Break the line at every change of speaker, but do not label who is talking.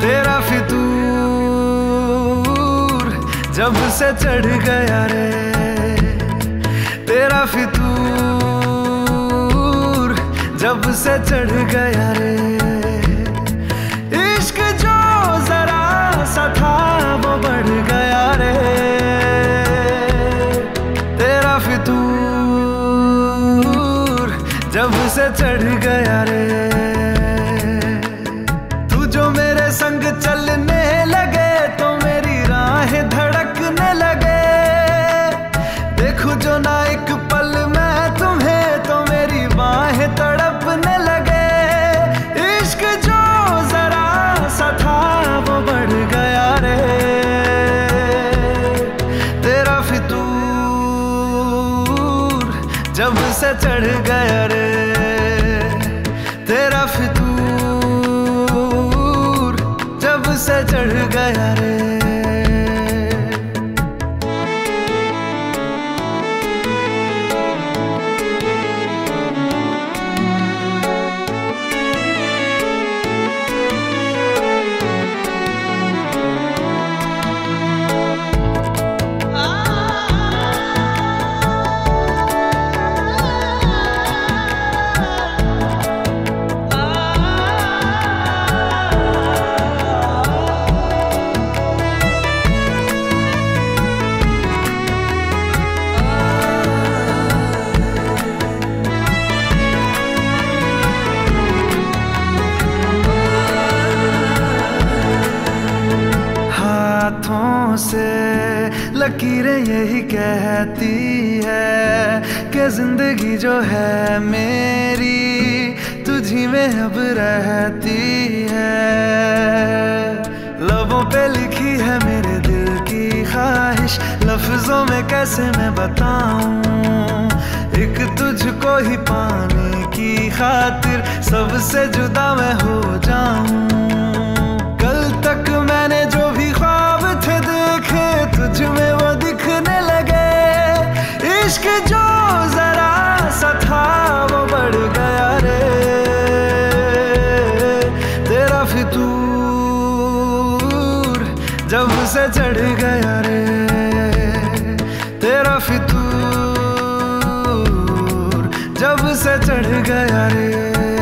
तेरा फितूर जब से चढ़ गया रे, तेरा फितूर जब से चढ़ गया रे। इश्क जो जरा सा था वो बढ़ गया रे, तेरा फितूर जब से चढ़ गया रे। तू जो मेरे संग चलने लगे तो मेरी राहें धड़कने लगे। देखूं जो ना एक पल मैं तुम्हें तो मेरी बाहें तड़पने लगे। इश्क जो जरा सा था वो बढ़ गया रे, तेरा फितूर जब से चढ़ गया रे, तेरा फितूर जब से चढ़ गया रे। हाथों से लकीरें यही कहती है कि जिंदगी जो है मेरी तुझी में अब रहती है। लबों पे लिखी है मेरे दिल की ख्वाहिश, लफ्जों में कैसे मैं बताऊं। एक तुझको ही पाने की खातिर सबसे जुदा मैं हो जाऊं। कल तक मैंने जो भी ख्वाब थे देखे तुझ में वो दिखने लगे। इश्क जो जरा सा था वो बढ़ गया रे, तेरा फितूर जब से चढ़ गया रे, तेरा फितूर जब से चढ़ गया रे।